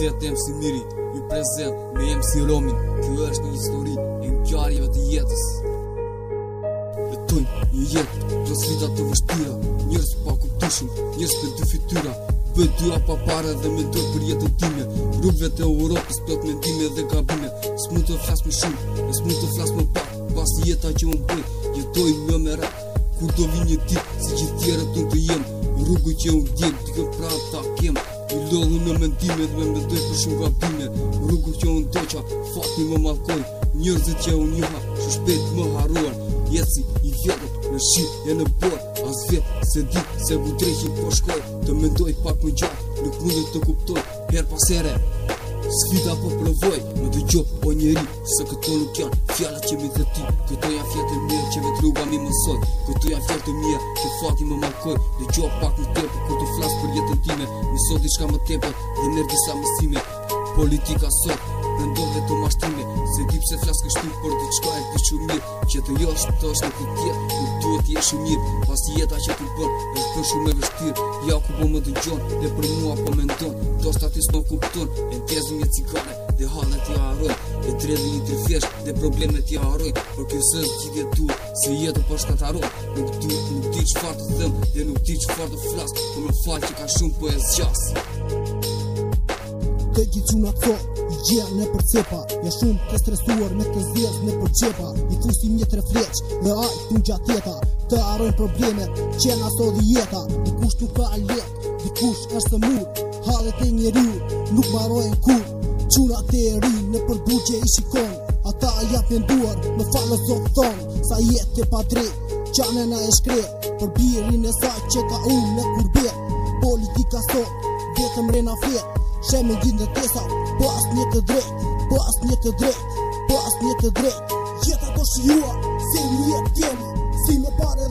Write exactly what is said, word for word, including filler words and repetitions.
vetë M C Miri, ju prezent me M C Romin. Kjo është një histori e ngjarjeve të jetës. Jetojmë një jetë plot sfida të vështira, njerëz pa kuptueshëm, njerëz me dy fytyra. Bëj dyra pa para dhe mendoj për jetën time. Rrugëve të Europës plot mendime dhe gabime. S'mund të flas më shumë, e s'mund të flas më pak. Pasi jeta që unë bëj, jetoj më me rap. Kur do vi një ditë, si gjithë tjerët unë të jem, rrugën që unë djeg, dikën pra ta kem. I lodhu në mendime dhe me mendoj për shumë gabime. Rrugën që unë doqa, fati më mallkoj. Njerëzit që unë njoha, shu shpejt më harruan. Jetë si i vjetët në shi e në bor. As vetë se di se ku drejqin po shkoj. Të mendoj pak më gjatë, nuk mundet të kuptoj. Her pas here, sfida po provoj. Më dëgjoj o njeri, se këto nuk janë fjallat që mi dhe ti. Këto janë fjalë të mirë që vetë rruga mi mësoj. Këto janë fjalë të mirë që fati më mallkoj. Dëgjoj pak më tepër kur të flas për jetën time. Mësoj diçka më tepër dhe merr disa mësime. Politika sot mendon vetëm mashtrime, se di pse flas kështu, por diçka e di shumë mirë, që të josh të është në këtë tjetë, nuk duhet t'jesh shumë mirë, pasi jeta që t'i bën, është për shumë e vështirë. Ja ku po më dëgjon, dhe për mua po mendon, do statis në kupton, e t'jezim një cigare, dhe halën t'i harroj, e t'redhi një trifesh, dhe probleme t'i harroj, por kjo së gjithje duhet, se jetu po shkataroj, nuk du, nuk di çfarë të them, dhe nuk di çfarë të flas, por më fal që ka shumë po e zgjas. Të gjithë quna këto, i gjeja në përcepa. Ja shumë të stresuar me të zjedh në përqepa. I fusim një tre fleq, dhe ajt të gjatë jeta. Të arrojnë problemet, qena sodi jeta. Dikush nuk ka lek, dikush është mur. Hallet e njeriu, nuk marojnë kur. Quna të e ri në përbugje i shikon. Ata japin duar, në falë zot thonë. Sa jetë e pa drejt, qanena e shkret. Për birin e saj që ka unë në kurbet. Politika sot, vetëm rena flet. Shemë gjithë në tesa, po as një të drejt, po as një të drejt, po as një të drejt. Jeta do shijua, si një jetë tjeni, si me pare